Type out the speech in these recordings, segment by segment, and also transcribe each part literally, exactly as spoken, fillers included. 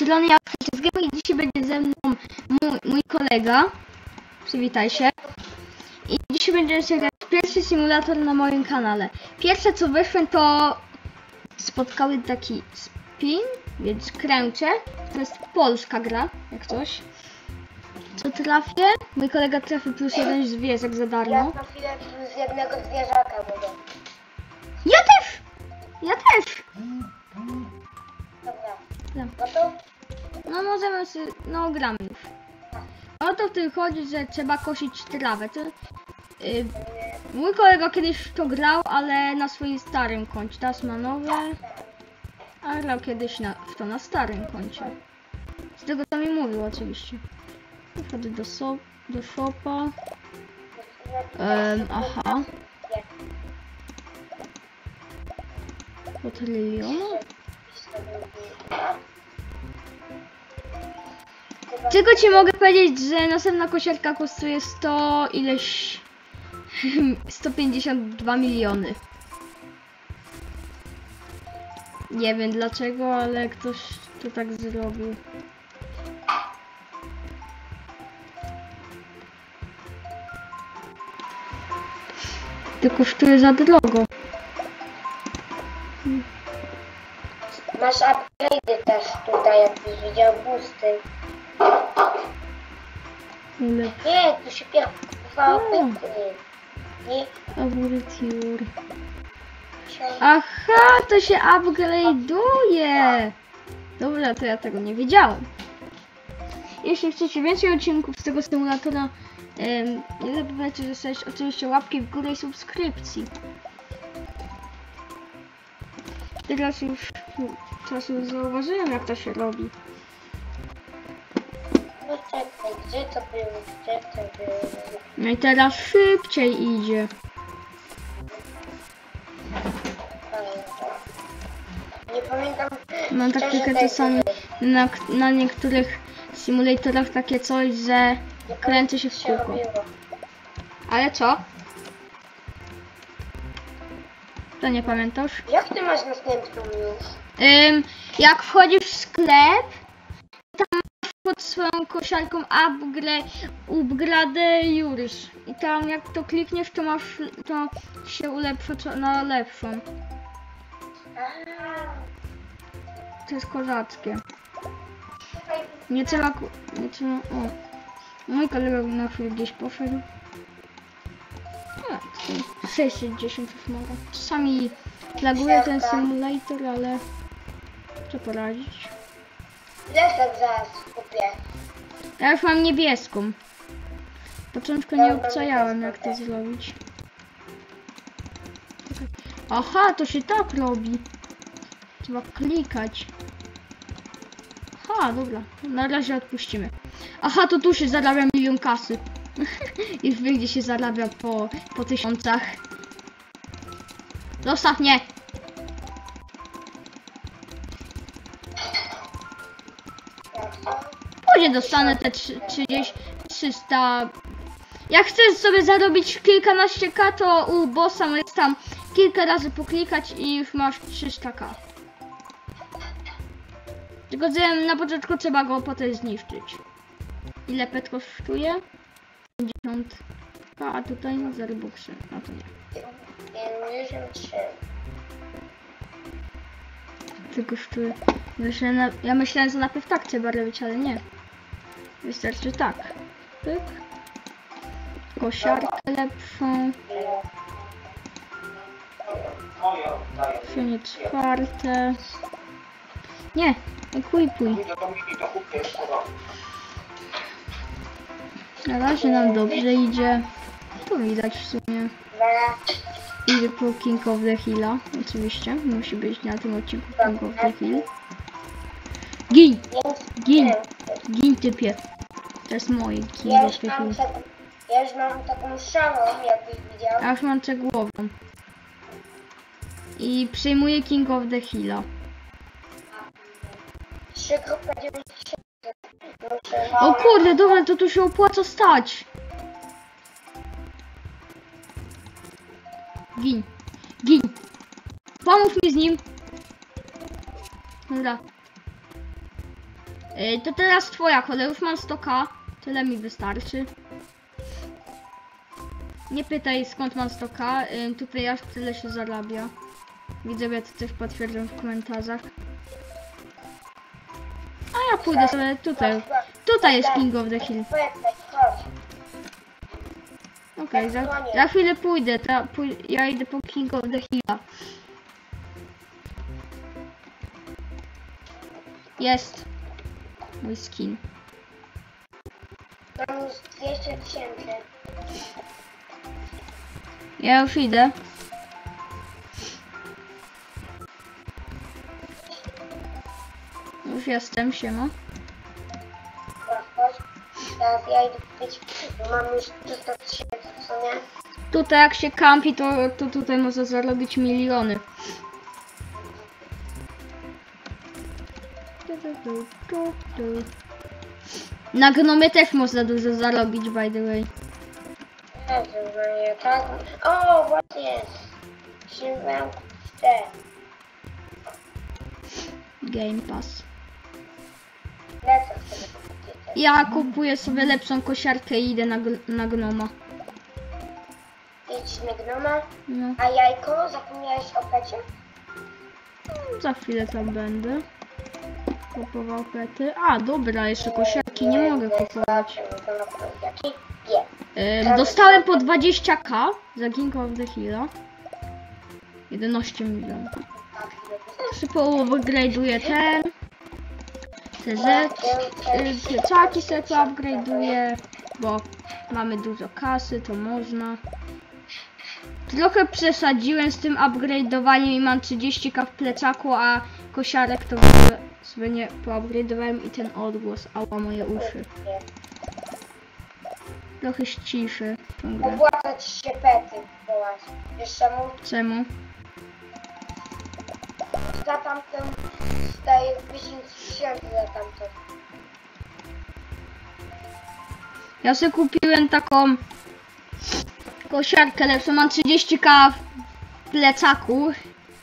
strony ja z Game i dzisiaj będzie ze mną mój, mój kolega. Przywitaj się. I dzisiaj będziemy się grać pierwszy symulator na moim kanale. Pierwsze co wyszło to spotkały taki spin, więc kręczę. To jest polska gra, jak coś. Co trafię? Mój kolega trafi plus jeden zwierzak za darmo. Ja na chwilę plus jednego zwierzaka mogę. Ja też! Ja też! Dobra. Ja. No to? No możemy sobie, no gramy już. O to w tym chodzi, że trzeba kosić trawę. To, yy, mój kolega kiedyś to grał, ale na swoim starym koncie. Teraz ma nowe, a grał kiedyś na, w to na starym koncie. Z tego co mi mówił oczywiście. Wchodzę do, so, do shopa. Um, aha. Po trylionu? Tylko ci mogę powiedzieć, że następna kosiarka kosztuje sto ileś... sto pięćdziesiąt dwa miliony. Nie wiem dlaczego, ale ktoś to tak zrobił. To kosztuje za drogo. Masz upgrade'y też tutaj, jakbyś widział boosty. Ile? Nie, tu się pierwowało pytnie. Nie. Upgrade. Aha, to się upgrade'uje. Dobra, to ja tego nie wiedziałem. Jeśli chcecie więcej odcinków z tego symulatora, um, nie zapomnijcie zostawić oczywiście łapki w górę i subskrypcji. Teraz już, teraz już zauważyłem, jak to się robi. No czekaj, gdzie to było? Gdzie to było? No i teraz szybciej idzie. Nie pamiętam. Mam taktykę czasami na, na niektórych symulatorach takie coś, że kręcę się w kółko. Ale co? To nie pamiętasz? Jak ty masz następną już? Ym, jak wchodzisz w sklep, tam masz pod swoją kosiarką upgrade, upgrade już. I tam jak to klikniesz, to masz, to się ulepsza na lepszą. To jest kozackie. Nie trzeba, nie trzeba, o. Mój kolega na chwilę gdzieś poszedł. sześćdziesiąt już mogę. Czasami laguje ten symulator, ale co poradzić? Desek zaraz kupię. Ja już mam niebieską. Początku nie obczajałem, jak to zrobić. Aha, to się tak robi. Trzeba klikać. Aha, dobra. Na razie odpuścimy. Aha, to tu się zarabia milion kasy. Już wie, gdzie się zarabia po, po tysiącach. Zostaw mnie! Później dostanę te trzydzieści, trzysta... Jak chcesz sobie zarobić kilkanaście ka, to u bossa jest tam kilka razy poklikać i już masz trzysta ka. Tylko że na początku trzeba go potem zniszczyć. Ile pet kosztuje? pięćdziesiąt ka, a tutaj no zero buksy. No to nie. pięćdziesiąt trzy. To kosztuje. Na... Ja myślałem, że najpierw tak trzeba robić, ale nie. Wystarczy tak. Pyk. Kosiarkę lepszą. Szynie czwarte. Nie, equipuj. Na razie nam dobrze idzie. To widać w sumie. Idzie po King of the Hilla. Oczywiście, musi być na tym odcinku King of the Hill. Gin! Gin! Gin typie. To jest moje King Ja of the Hill. Ja już mam taką szalą, jakbyś widział. Ja już mam cegłową. I przejmuję King of the Hilla. trzy dziewięćdziesiąt siedem. O kurde, dobra, to tu się opłaca stać. Gin. Gin. Pomóż mi z nim. Dobra. Yy, to teraz twoja kolej, już mam sto ka. Tyle mi wystarczy. Nie pytaj skąd mam sto ka, yy, tutaj aż tyle się zarabia. Widzowie to też potwierdzą w komentarzach. A ja pójdę sobie tutaj. Tutaj jest King of the Hill. Okej, okay, za, za chwilę pójdę, ta, pój ja idę po King of the Hilla. Jest mój skin. Mam już dwieście tysięcy. Ja już idę. Już jestem, siema. Teraz ja idę kupić, mam już trzysta tysięcy, co nie? Tutaj jak się kampi, to, to tutaj można zarobić miliony. Na gnomie też można dużo zarobić, by the way. Jezu, no nie, tak? O, właśnie! Sięgam w te. Game Pass. Lecę sobie kupić. Ja kupuję sobie lepszą kosiarkę i idę na, na gnoma. Idź na gnoma. No. A jajko? Zapomniałeś o pecie? Za chwilę tam będę. Kupował pety. A, dobra, jeszcze kosiarki nie mogę kupować. Jaki? Nie. Yy, dostałem po dwadzieścia ka za King of the Hilla. jedenaście milionów. Jeszcze połowę graduję ten. T Z. Yy, pieczaki sobie to upgrade'uję, bo mamy dużo kasy, to można. Trochę przesadziłem z tym upgrade'owaniem i mam trzydzieści ka w plecaku, a kosiarek to w ogóle sobie nie poupgrade'owałem i ten odgłos, ała moje uszy. Trochę ściszy tą grę. Opłaca ci się pety kupować. Wiesz czemu? Czemu? Za tamtą staje dziesięć tysięcy za tamtą. Ja sobie kupiłem taką kosiarkę lepszą, mam trzydzieści ka w plecaku.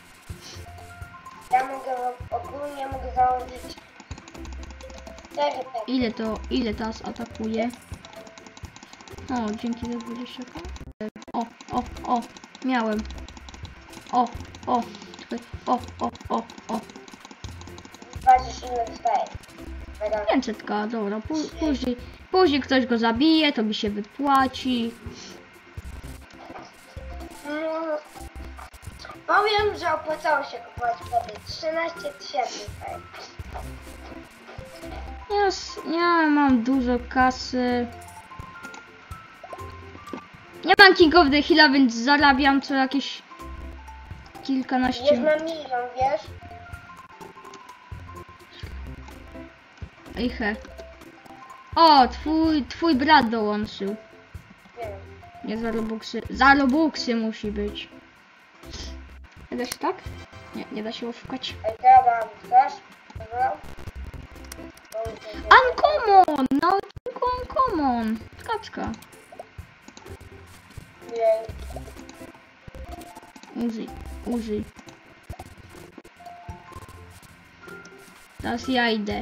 Ja mogę ogólnie mogę założyć cztery pety. Ile to, ile teraz atakuje? O, dzięki za dwadzieścia ka. O, o, o, miałem. O, o, czekaj, o, o, o, o. Patrzysz ile dostaje. pięćset ka, dobra, Pó- później, później ktoś go zabije, to mi się wypłaci. Mm, powiem, że opłacało się kupować pety. trzynaście tysięcy dostaje. Yes, ja mam dużo kasy. Nie mam King of the Hilla, więc zarabiam co jakieś kilkanaście. Jest na milion, wiesz? Ej he. O, twój, twój brat dołączył. Nie wiem. Nie za Robuxy. Za Robuxy musi być. Nie da się tak? Nie, nie da się oszukać. Ej, dobra, chcesz? Dobra. Uncommon! No, uncommon. Kaczka. Nie. Użyj, użyj. Teraz ja idę.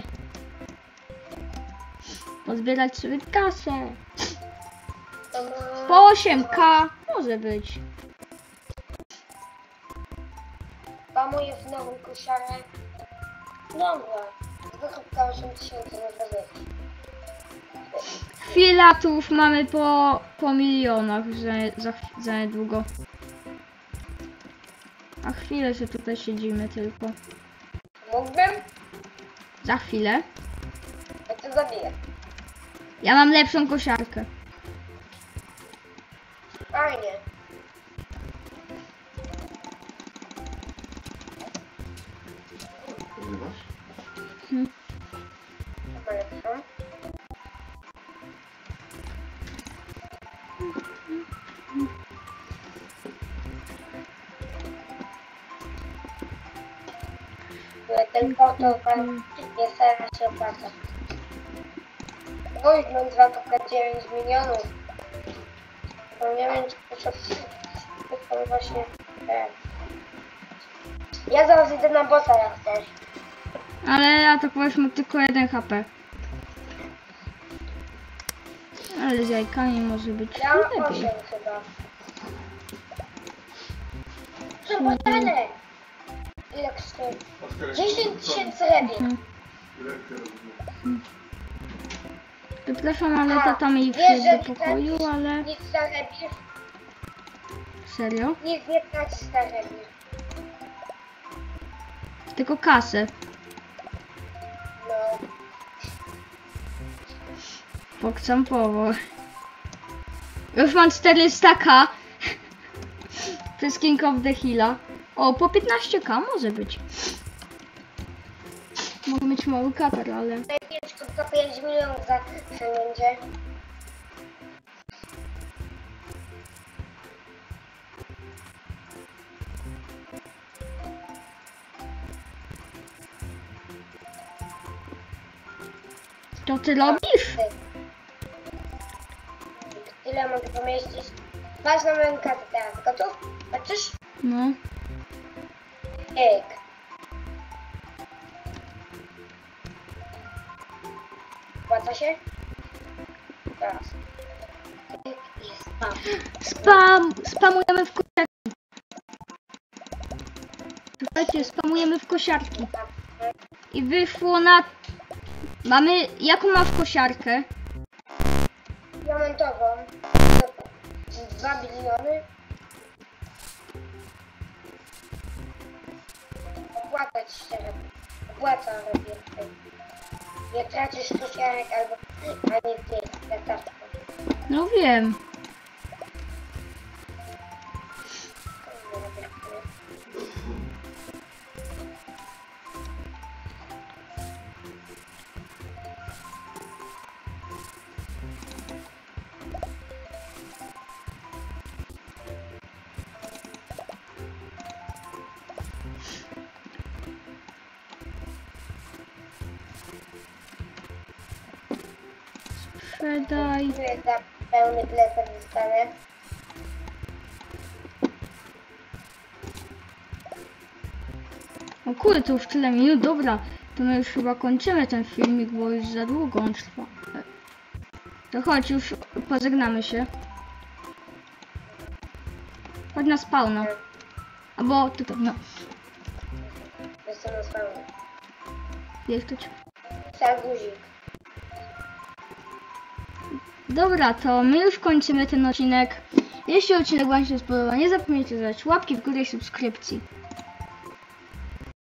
Pozbierać sobie kasę. Po osiem ka może być. Pamuję w nową kosiarę. Dobra. Wykupka osiem tysięcy na być. Chwila, tu już mamy po, po milionach za, za, za niedługo. A chwilę, że tutaj siedzimy tylko. Mógłbym? Za chwilę. Ja to zabiję. Ja mam lepszą kosiarkę. Fajnie. Hmm. Chyba lepszą. Tylko to pan nie stara się opłacać. Wójt mam dwa kropka dziewięć milionów. No nie wiem, czy to to właśnie. E. Ja zaraz idę na bossa, jak chcesz. Ale ja to powiedzmy tylko jeden H P. Ale z jajkami może być Ja mam lepiej. osiem chyba. Co botanek? Ile kosztuje? dziesięć tysięcy lepiej. Mhm. Przepraszam, ale A, tata mi wiesz, wszedł że do pokoju, tracisz ale... Nic zarebisz, Serio? nic nie tracisz zarebisz. Tylko kasę. No. Pokcampowo. Już mam czterysta ka. Przez King of the Hilla. O, po piętnaście ka może być. Mogę mieć mały katar, ale... Najpierw tylko pięć milionów za będzie. To ty robisz? Ile mogę pomieścić? Masz na moją kartę teraz. Gotów? Patrzysz? No. Ej. Płaca się? Teraz. Jest spam. Spam! Spamujemy w kosiarki. Słuchajcie, spamujemy w kosiarki. I wyszło na... Mamy... Jaką masz kosiarkę? Diamentową. dwa biliony. Opłacać się robi. Opłaca robię. Nie tracisz kosiarek albo ani ty, na kartę. No wiem. Sprzedaj. Tu jest za pełny plecak zostanę. O kurde, to już tyle minut. Dobra, to my już chyba kończymy ten filmik, bo już za długo on trwa. To chodź, już pożegnamy się. Chodź na spawna. Albo tutaj, no. Jestem na spawnie. Jest to ci. Sarguzik. Dobra, to my już kończymy ten odcinek. Jeśli odcinek Wam się spodobał, nie zapomnijcie dać łapki w górę i subskrypcji.